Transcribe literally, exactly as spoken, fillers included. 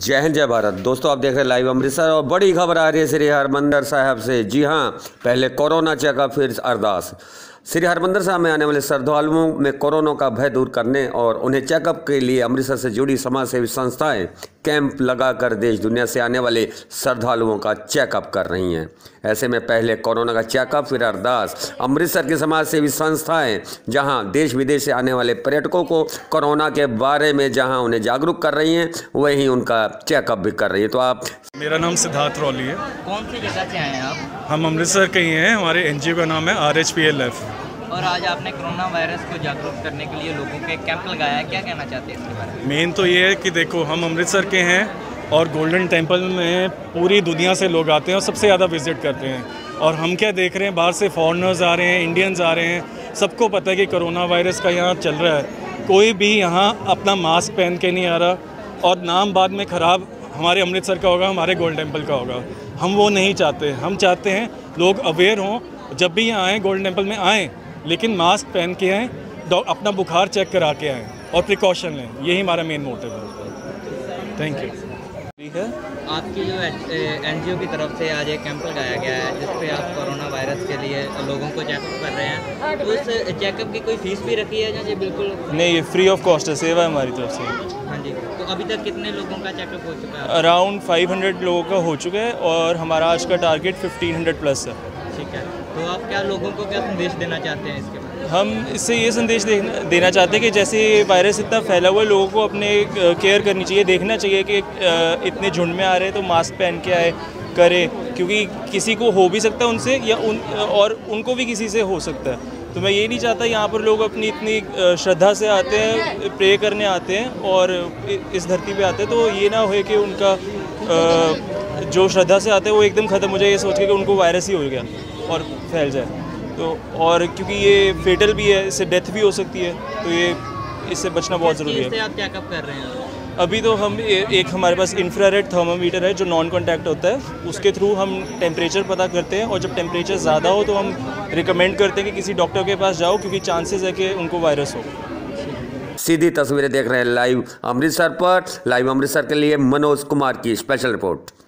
जय हिंद जय भारत। दोस्तों आप देख रहे हैं लाइव अमृतसर और बड़ी खबर आ रही है श्री हरमंदिर साहिब से। जी हां, पहले कोरोना चेकअप फिर अरदास। श्री हरमंदिर साहिब में आने वाले श्रद्धालुओं में कोरोना का भय दूर करने और उन्हें चेकअप के लिए अमृतसर से जुड़ी समाज सेवी संस्थाएं कैंप लगाकर देश दुनिया से आने वाले श्रद्धालुओं का चेकअप कर रही हैं। ऐसे में पहले कोरोना का चेकअप फिर अरदास। अमृतसर की समाज सेवी संस्थाएं जहां देश विदेश से आने वाले पर्यटकों को कोरोना के बारे में जहां उन्हें जागरूक कर रही हैं, वहीं उनका चेकअप भी कर रही है। तो आप मेरा नाम सिद्धार्थ रौली है। कौन सी जगह से आए हैं आप? हम अमृतसर के ही हैं। हमारे एनजीओ का नाम है R H P L F. और आज आपने कोरोना वायरस को जागरूक करने के लिए लोगों के कैंप लगाया है, क्या कहना चाहते हैं इसके बारे में? मेन तो ये है कि देखो, हम अमृतसर के हैं और गोल्डन टेम्पल में पूरी दुनिया से लोग आते हैं और सबसे ज़्यादा विजिट करते हैं। और हम क्या देख रहे हैं, बाहर से फॉरेनर्स आ रहे हैं, इंडियंस आ रहे हैं। सबको पता है कि कोरोना वायरस का यहाँ चल रहा है। कोई भी यहाँ अपना मास्क पहन के नहीं आ रहा और नाम बाद में ख़राब हमारे अमृतसर का होगा, हमारे गोल्डन टेम्पल का होगा। हम वो नहीं चाहते। हम चाहते हैं लोग अवेयर हों, जब भी यहाँ आएँ गोल्डन टेम्पल में आएँ, लेकिन मास्क पहन के आएँ, अपना बुखार चेक करा के आएँ और प्रिकॉशन लें। यही हमारा मेन मोटिव है। Thank you. ठीक है, आपकी जो एनजीओ की तरफ से आज एक कैंप लगाया गया है जिसपे आप कोरोना वायरस के लिए लोगों को चेकअप कर रहे हैं, तो उस चेकअप की कोई फीस भी रखी है? जी बिल्कुल नहीं, ये फ्री ऑफ कॉस्ट है, सेवा है हमारी तरफ से। हाँ जी, तो अभी तक कितने लोगों का चेकअप हो चुका है? अराउंड पाँच सौ लोगों का हो चुका है और हमारा आज का टारगेट पंद्रह सौ प्लस है। ठीक है, तो आप क्या लोगों को क्या संदेश देना चाहते हैं इसके बारे में? हम इससे ये संदेश देना चाहते हैं कि जैसे वायरस इतना फैला हुआ है, लोगों को अपने केयर करनी चाहिए। देखना चाहिए कि इतने झुंड में आ रहे हैं तो मास्क पहन के आए करें, क्योंकि किसी को हो भी सकता है उनसे या उन और उनको भी किसी से हो सकता है। तो मैं ये नहीं चाहता यहाँ पर लोग अपनी इतनी श्रद्धा से आते हैं, प्रे करने आते हैं और इस धरती पे आते हैं, तो ये ना हो कि उनका जो श्रद्धा से आते हैं वो एकदम ख़त्म हो जाए, ये सोच के कि उनको वायरस ही हो गया और फैल जाए। तो और क्योंकि ये फेटल भी है, इससे डेथ भी हो सकती है, तो ये इससे बचना बहुत ज़रूरी है। आप चेकअप कर रहे हैं? अभी तो हम एक हमारे पास इंफ्रारेड थर्मामीटर है जो नॉन कॉन्टैक्ट होता है, उसके थ्रू हम टेम्परेचर पता करते हैं और जब टेम्परेचर ज़्यादा हो तो हम रिकमेंड करते हैं कि किसी डॉक्टर के पास जाओ, क्योंकि चांसेस है कि उनको वायरस हो। सीधी तस्वीरें देख रहे हैं लाइव अमृतसर पर। लाइव अमृतसर के लिए मनोज कुमार की स्पेशल रिपोर्ट।